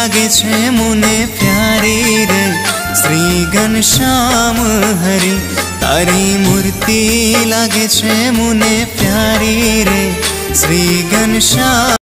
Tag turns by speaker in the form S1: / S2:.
S1: लागे छे मुने प्यारी रे। श्री घनश्याम हरि तारी मूर्ति लागे छे मुने प्यारी रे। श्री घनश्याम